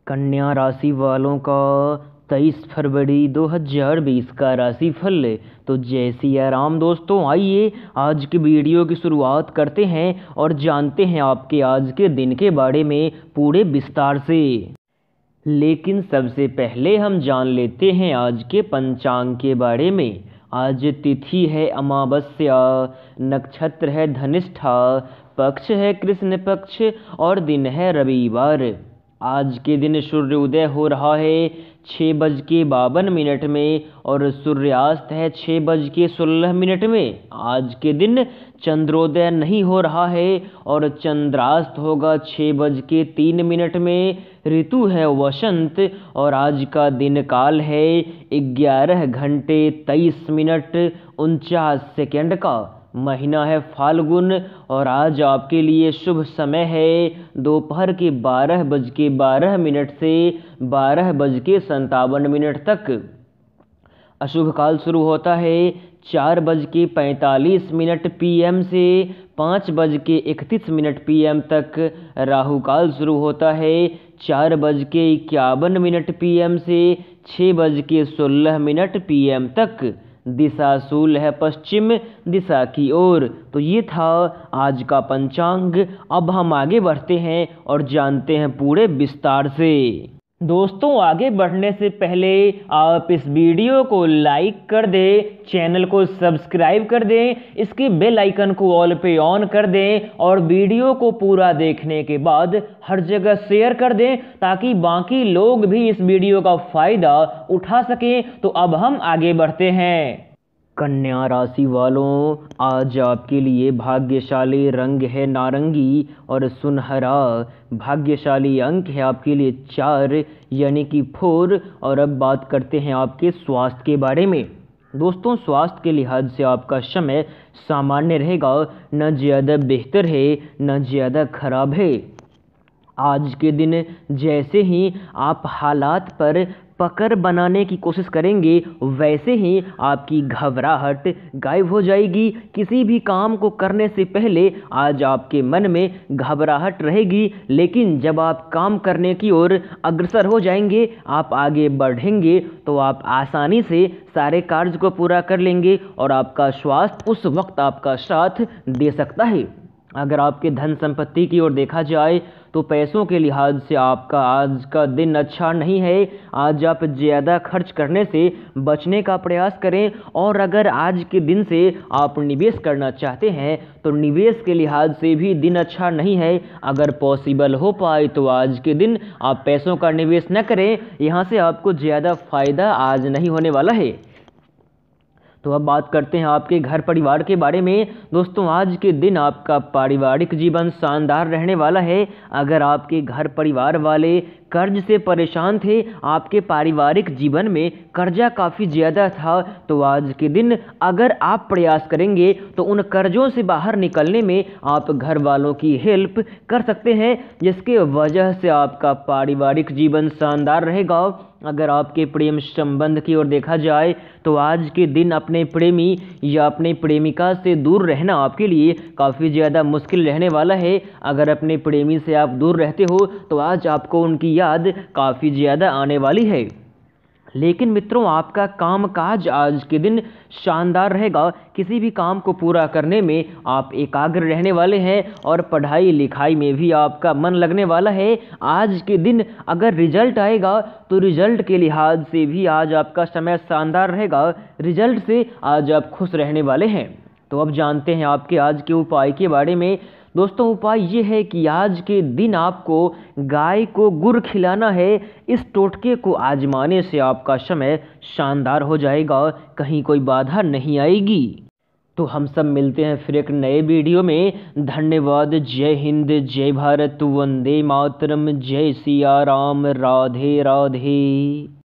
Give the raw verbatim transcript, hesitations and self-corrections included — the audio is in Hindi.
कन्या राशि वालों का तेईस फरवरी दो हज़ार बीस का राशिफल। तो जय सिया राम दोस्तों, आइए आज की वीडियो की शुरुआत करते हैं और जानते हैं आपके आज के दिन के बारे में पूरे विस्तार से। लेकिन सबसे पहले हम जान लेते हैं आज के पंचांग के बारे में। आज तिथि है अमावस्या, नक्षत्र है धनिष्ठा, पक्ष है कृष्ण पक्ष और दिन है रविवार। आज के दिन सूर्योदय हो रहा है छः बज के बावन मिनट में और सूर्यास्त है छः बज के सोलह मिनट में। आज के दिन चंद्रोदय नहीं हो रहा है और चंद्रास्त होगा छः बज के तीन मिनट में। ऋतु है वसंत और आज का दिन काल है ग्यारह घंटे तेईस मिनट उनचास सेकेंड का। महीना है फाल्गुन और आज आपके लिए शुभ समय है दोपहर के बारह बज के बारह मिनट से बारह बज के संतावन मिनट तक। अशुभ काल शुरू होता है चार बज के पैंतालीस मिनट पीएम से पाँच बज के इकतीस मिनट पीएम तक। राहु काल शुरू होता है चार बज के इक्यावन मिनट पीएम से छः बज के सोलह मिनट पीएम तक। दिशा शूल है पश्चिम दिशा की ओर। तो ये था आज का पंचांग। अब हम आगे बढ़ते हैं और जानते हैं पूरे विस्तार से। दोस्तों, आगे बढ़ने से पहले आप इस वीडियो को लाइक कर दें, चैनल को सब्सक्राइब कर दें, इसके बेल आइकन को ऑल पे ऑन कर दें और वीडियो को पूरा देखने के बाद हर जगह शेयर कर दें ताकि बाकी लोग भी इस वीडियो का फायदा उठा सकें। तो अब हम आगे बढ़ते हैं। कन्या राशि वालों, आज आपके लिए भाग्यशाली रंग है नारंगी और सुनहरा। भाग्यशाली अंक है आपके लिए चार यानी कि फोर। और अब बात करते हैं आपके स्वास्थ्य के बारे में। दोस्तों, स्वास्थ्य के लिहाज से आपका समय सामान्य रहेगा, न ज़्यादा बेहतर है न ज़्यादा खराब है। आज के दिन जैसे ही आप हालात पर पकड़ बनाने की कोशिश करेंगे वैसे ही आपकी घबराहट गायब हो जाएगी। किसी भी काम को करने से पहले आज आपके मन में घबराहट रहेगी, लेकिन जब आप काम करने की ओर अग्रसर हो जाएंगे, आप आगे बढ़ेंगे तो आप आसानी से सारे कार्य को पूरा कर लेंगे और आपका स्वास्थ्य उस वक्त आपका साथ दे सकता है। अगर आपके धन संपत्ति की ओर देखा जाए तो पैसों के लिहाज से आपका आज का दिन अच्छा नहीं है। आज आप ज़्यादा खर्च करने से बचने का प्रयास करें और अगर आज के दिन से आप निवेश करना चाहते हैं तो निवेश के लिहाज से भी दिन अच्छा नहीं है। अगर पॉसिबल हो पाए तो आज के दिन आप पैसों का निवेश न करें, यहाँ से आपको ज़्यादा फायदा आज नहीं होने वाला है। तो अब बात करते हैं आपके घर परिवार के बारे में। दोस्तों, आज के दिन आपका पारिवारिक जीवन शानदार रहने वाला है। अगर आपके घर परिवार वाले कर्ज से परेशान थे, आपके पारिवारिक जीवन में कर्जा काफ़ी ज़्यादा था, तो आज के दिन अगर आप प्रयास करेंगे तो उन कर्जों से बाहर निकलने में आप घर वालों की हेल्प कर सकते हैं, जिसके वजह से आपका पारिवारिक जीवन शानदार रहेगा। अगर आपके प्रेम संबंध की ओर देखा जाए तो आज के दिन अपने प्रेमी या अपने प्रेमिका से दूर रहना आपके लिए काफ़ी ज़्यादा मुश्किल रहने वाला है। अगर अपने प्रेमी से आप दूर रहते हो तो आज आपको उनकी याद काफ़ी ज़्यादा आने वाली है। लेकिन मित्रों, आपका कामकाज आज के दिन शानदार रहेगा। किसी भी काम को पूरा करने में आप एकाग्र रहने वाले हैं और पढ़ाई लिखाई में भी आपका मन लगने वाला है। आज के दिन अगर रिजल्ट आएगा तो रिजल्ट के लिहाज से भी आज आपका समय शानदार रहेगा। रिजल्ट से आज आप खुश रहने वाले हैं। तो अब जानते हैं आपके आज के उपाय के बारे में। दोस्तों, उपाय ये है कि आज के दिन आपको गाय को गुड़ खिलाना है। इस टोटके को आजमाने से आपका समय शानदार हो जाएगा, कहीं कोई बाधा नहीं आएगी। तो हम सब मिलते हैं फिर एक नए वीडियो में। धन्यवाद। जय हिंद, जय भारत, वंदे मातरम, जय सिया राम, राधे राधे।